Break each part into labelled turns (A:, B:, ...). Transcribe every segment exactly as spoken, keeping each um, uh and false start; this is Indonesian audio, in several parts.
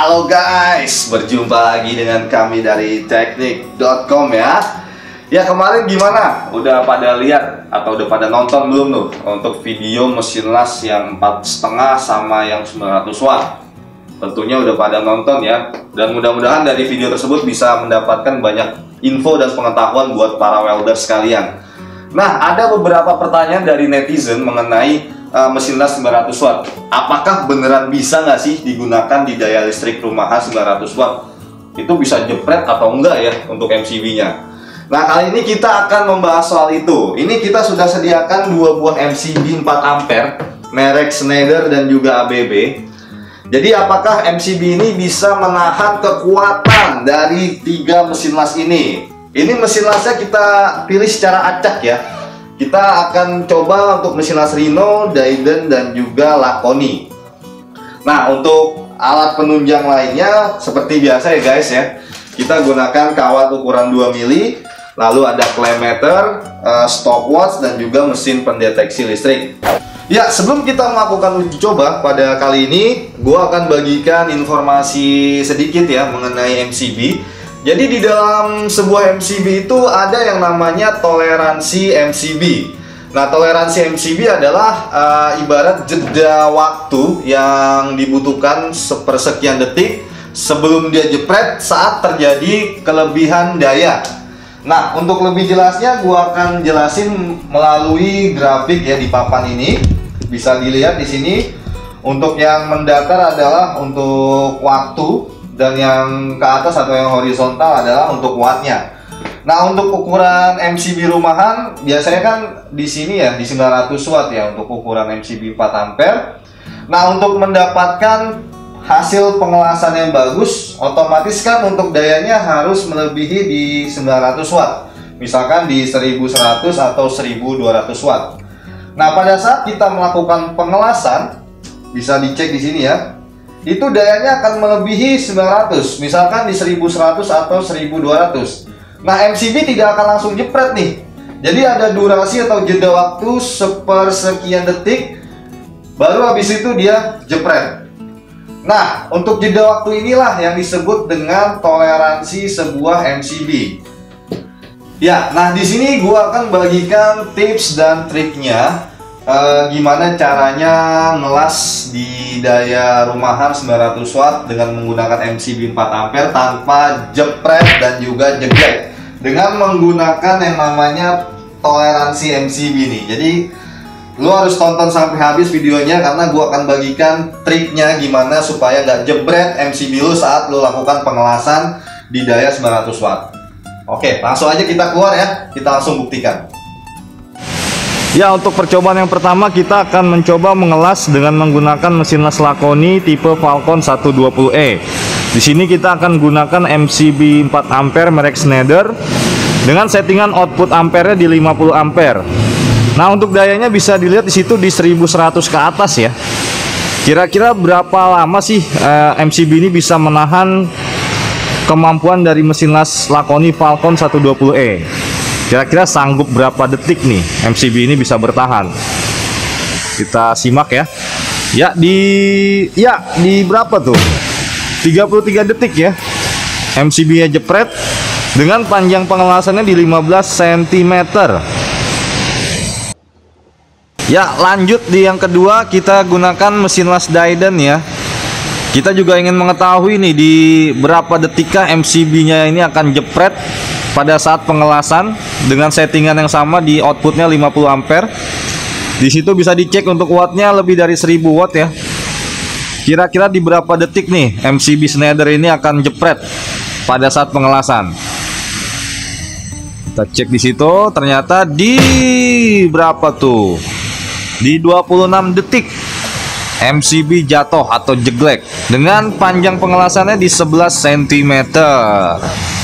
A: Halo guys, berjumpa lagi dengan kami dari teknik dot com ya. Ya kemarin gimana? Udah pada lihat atau udah pada nonton belum tuh untuk video mesin las yang empat setengah sama yang sembilan ratus watt? Tentunya udah pada nonton ya. Dan mudah-mudahan dari video tersebut bisa mendapatkan banyak info dan pengetahuan buat para welder sekalian. Nah, ada beberapa pertanyaan dari netizen mengenai Uh, mesin las sembilan ratus watt. Apakah beneran bisa nggak sih digunakan di daya listrik rumahan sembilan ratus watt? Itu bisa jepret atau enggak ya untuk M C B-nya? Nah, kali ini kita akan membahas soal itu. Ini kita sudah sediakan dua buah M C B empat ampere merek Schneider dan juga A B B. Jadi apakah M C B ini bisa menahan kekuatan dari tiga mesin las ini? Ini mesin lasnya kita pilih secara acak ya. Kita akan coba untuk mesin las Rhino, Daiden, dan juga Laconi. Nah, untuk alat penunjang lainnya seperti biasa ya guys ya. Kita gunakan kawat ukuran dua mili, lalu ada klem meter, uh, stopwatch, dan juga mesin pendeteksi listrik. Ya, sebelum kita melakukan uji coba pada kali ini, gua akan bagikan informasi sedikit ya mengenai M C B. Jadi di dalam sebuah M C B itu ada yang namanya toleransi M C B. Nah, toleransi M C B adalah uh, ibarat jeda waktu yang dibutuhkan sepersekian detik sebelum dia jepret saat terjadi kelebihan daya. Nah, untuk lebih jelasnya gua akan jelasin melalui grafik ya di papan ini. Bisa dilihat di sini. Untuk yang mendatar adalah untuk waktu, dan yang ke atas atau yang horizontal adalah untuk wattnya. Nah, untuk ukuran M C B rumahan biasanya kan di sini ya di sembilan ratus watt ya untuk ukuran M C B empat ampere. Nah, untuk mendapatkan hasil pengelasan yang bagus, otomatis kan untuk dayanya harus melebihi di sembilan ratus watt. Misalkan di seribu seratus atau seribu dua ratus watt. Nah, pada saat kita melakukan pengelasan, bisa dicek di sini ya. Itu dayanya akan melebihi sembilan ratus, misalkan di seribu seratus atau seribu dua ratus. Nah, M C B tidak akan langsung jepret nih. Jadi ada durasi atau jeda waktu sepersekian detik, baru habis itu dia jepret. Nah, untuk jeda waktu inilah yang disebut dengan toleransi sebuah M C B. Ya, nah di sini gua akan bagikan tips dan triknya. Uh, gimana caranya ngelas di daya rumahan sembilan ratus watt dengan menggunakan M C B empat ampere tanpa jepret dan juga jeglek dengan menggunakan yang namanya toleransi M C B nih. Jadi lu harus tonton sampai habis videonya karena gua akan bagikan triknya gimana supaya nggak jebret M C B lu saat lu lakukan pengelasan di daya sembilan ratus watt. Oke, langsung aja kita keluar ya, kita langsung buktikan. Ya, untuk percobaan yang pertama kita akan mencoba mengelas dengan menggunakan mesin las Laconi tipe Falcon seratus dua puluh E. Di sini kita akan gunakan M C B empat ampere merek Schneider dengan settingan output ampere di lima puluh ampere. Nah, untuk dayanya bisa dilihat di situ di seribu seratus ke atas ya. Kira-kira berapa lama sih eh, M C B ini bisa menahan kemampuan dari mesin las Laconi Falcon seratus dua puluh E? Kira-kira sanggup berapa detik nih M C B ini bisa bertahan? Kita simak ya. Ya di ya di berapa tuh? tiga puluh tiga detik ya. M C B-nya jepret dengan panjang pengelasannya di lima belas sentimeter. Ya, lanjut di yang kedua kita gunakan mesin las Daiden ya. Kita juga ingin mengetahui nih di berapa detikah M C B-nya ini akan jepret pada saat pengelasan dengan settingan yang sama di outputnya lima puluh ampere. Di situ bisa dicek untuk wattnya lebih dari seribu watt ya. Kira-kira di berapa detik nih M C B Schneider ini akan jepret pada saat pengelasan. Kita cek di situ, ternyata di berapa tuh? Di dua puluh enam detik M C B jatuh atau jeglek dengan panjang pengelasannya di sebelas sentimeter.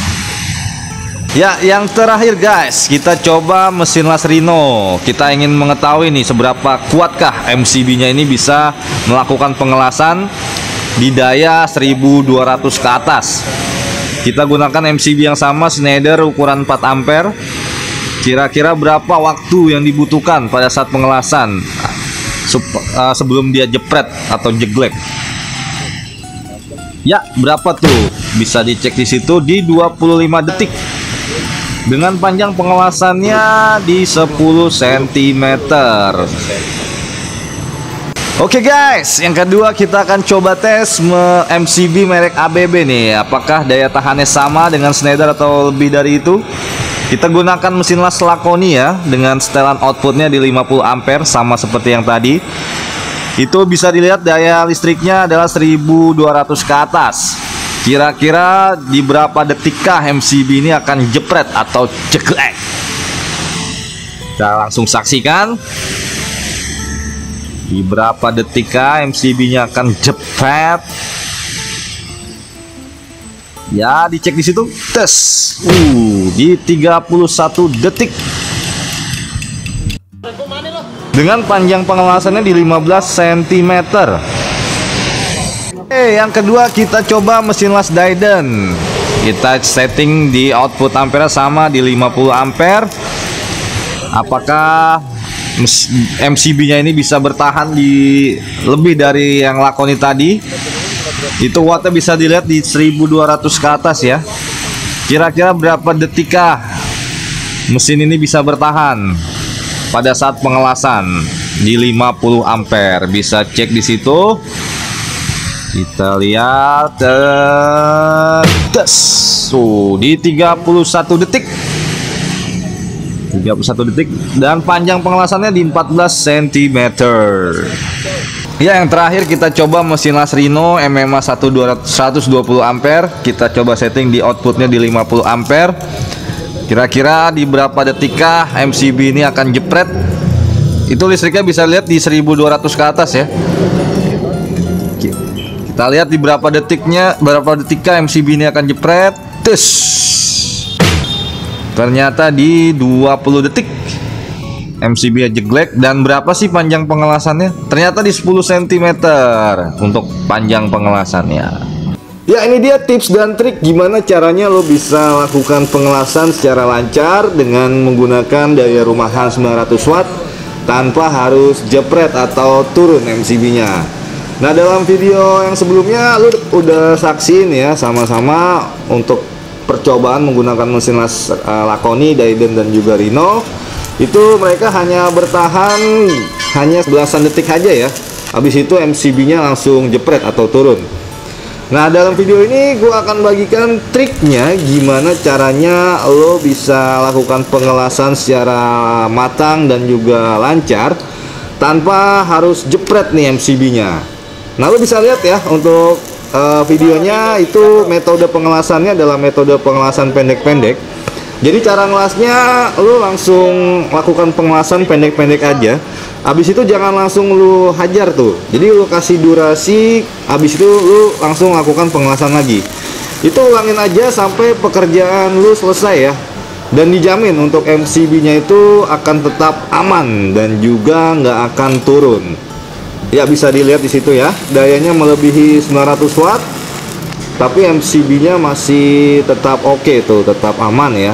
A: Ya, yang terakhir guys, kita coba mesin las Rhino. Kita ingin mengetahui nih seberapa kuatkah M C B-nya ini bisa melakukan pengelasan di daya seribu dua ratus ke atas. Kita gunakan M C B yang sama Schneider ukuran empat ampere. Kira-kira berapa waktu yang dibutuhkan pada saat pengelasan sebelum dia jepret atau jeglek? Ya, berapa tuh? Bisa dicek di situ di dua puluh lima detik. Dengan panjang pengelasannya di sepuluh sentimeter. Oke guys, yang kedua kita akan coba tes M C B merek A B B nih. Apakah daya tahannya sama dengan Schneider atau lebih dari itu? Kita gunakan mesin las Lakoni ya, dengan setelan outputnya di lima puluh ampere sama seperti yang tadi. Itu bisa dilihat daya listriknya adalah seribu dua ratus ke atas. Kira-kira di berapa detikkah M C B ini akan jepret atau ceklek? Kita langsung saksikan. Di berapa detikkah M C B-nya akan jepret? Ya, dicek di situ. Tes. Uh, di tiga puluh satu detik. Dengan panjang pengelasannya di lima belas sentimeter. Eh, yang kedua kita coba mesin las Daiden. Kita setting di output ampere sama di lima puluh ampere. Apakah M C B-nya ini bisa bertahan di lebih dari yang Lakoni tadi? Itu wattnya bisa dilihat di seribu dua ratus ke atas ya. Kira-kira berapa detikkah mesin ini bisa bertahan pada saat pengelasan di lima puluh ampere? Bisa cek di situ. Kita lihat uh, tes. So, di tiga puluh satu detik. tiga puluh satu detik dan panjang pengelasannya di empat belas sentimeter. Ya, yang terakhir kita coba mesin las Rhino M M A seratus dua puluh ampere. Kita coba setting di outputnya di lima puluh ampere. Kira-kira di berapa detikkah M C B ini akan jepret? Itu listriknya bisa lihat di seribu dua ratus ke atas ya. Kita lihat di berapa detiknya, berapa detikkah M C B ini akan jepret. Tes. Ternyata di dua puluh detik M C B jeglek. Dan berapa sih panjang pengelasannya? Ternyata di sepuluh sentimeter untuk panjang pengelasannya. Ya, ini dia tips dan trik gimana caranya lo bisa lakukan pengelasan secara lancar dengan menggunakan daya rumahan sembilan ratus watt tanpa harus jepret atau turun M C B-nya. Nah, dalam video yang sebelumnya lo udah saksiin ya sama-sama untuk percobaan menggunakan mesin las uh, Lakoni, Daiden dan juga Rhino. Itu mereka hanya bertahan hanya belasan detik aja ya. Habis itu M C B-nya langsung jepret atau turun. Nah, dalam video ini gue akan bagikan triknya gimana caranya lo bisa lakukan pengelasan secara matang dan juga lancar tanpa harus jepret nih M C B-nya. Nah, lo bisa lihat ya untuk uh, videonya itu metode pengelasannya adalah metode pengelasan pendek-pendek. Jadi cara ngelasnya lo langsung lakukan pengelasan pendek-pendek aja. Habis itu jangan langsung lu hajar tuh. Jadi lu kasih durasi, habis itu lu langsung lakukan pengelasan lagi. Itu ulangin aja sampai pekerjaan lu selesai ya. Dan dijamin untuk M C B-nya itu akan tetap aman dan juga nggak akan turun. Ya, bisa dilihat di situ ya. Dayanya melebihi sembilan ratus watt. Tapi M C B-nya masih tetap oke okay tuh, tetap aman ya.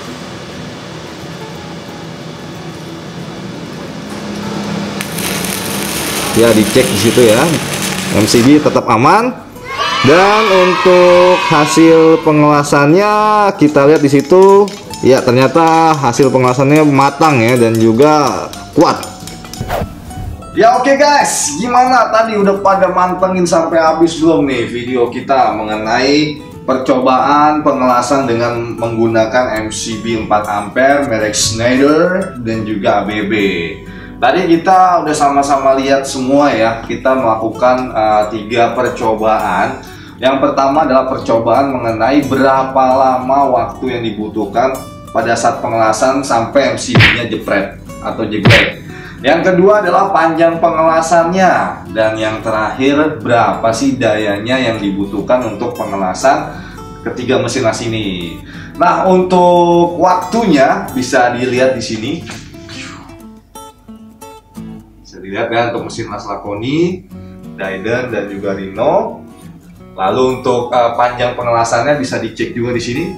A: Ya, dicek di situ ya. M C B tetap aman. Dan untuk hasil pengelasannya kita lihat di situ. Ya, ternyata hasil pengelasannya matang ya dan juga kuat. Ya, oke okay guys, gimana tadi udah pada mantengin sampai habis belum nih video kita mengenai percobaan pengelasan dengan menggunakan M C B empat ampere merek Schneider dan juga A B B. Tadi kita udah sama-sama lihat semua ya, kita melakukan uh, tiga percobaan. Yang pertama adalah percobaan mengenai berapa lama waktu yang dibutuhkan pada saat pengelasan sampai M C B-nya jepret atau jeglek. Yang kedua adalah panjang pengelasannya. Dan yang terakhir, berapa sih dayanya yang dibutuhkan untuk pengelasan ketiga mesin las ini. Nah, untuk waktunya bisa dilihat di sini. Dilihat kan untuk mesin las Lakoni, Daiden dan juga Rhino. Lalu untuk uh, panjang pengelasannya bisa dicek juga di sini.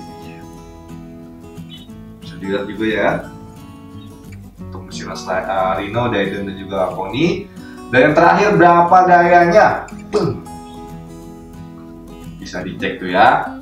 A: Bisa dilihat juga ya. Untuk mesin las uh, Rhino, Daiden dan juga Lakoni. Dan yang terakhir berapa dayanya? bisa dicek tuh ya.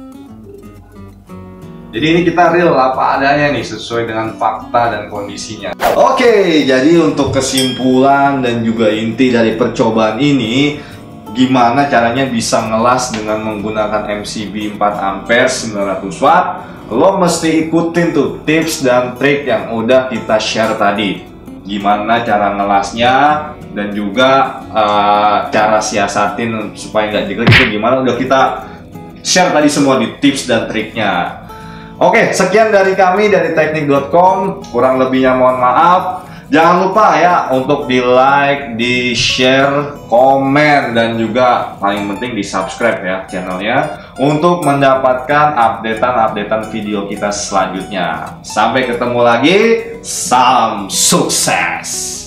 A: Jadi ini kita real apa adanya nih, sesuai dengan fakta dan kondisinya. Oke, jadi untuk kesimpulan dan juga inti dari percobaan ini, gimana caranya bisa ngelas dengan menggunakan M C B empat ampere sembilan ratus watt. Lo mesti ikutin tuh tips dan trik yang udah kita share tadi. Gimana cara ngelasnya dan juga uh, cara siasatin supaya nggak jelek itu gimana, udah kita share tadi semua di tips dan triknya. Oke, sekian dari kami dari teknik dot com. Kurang lebihnya mohon maaf. Jangan lupa ya untuk di like, di share, komen, dan juga paling penting di subscribe ya channelnya untuk mendapatkan updatean-updatean video kita selanjutnya. Sampai ketemu lagi, salam sukses.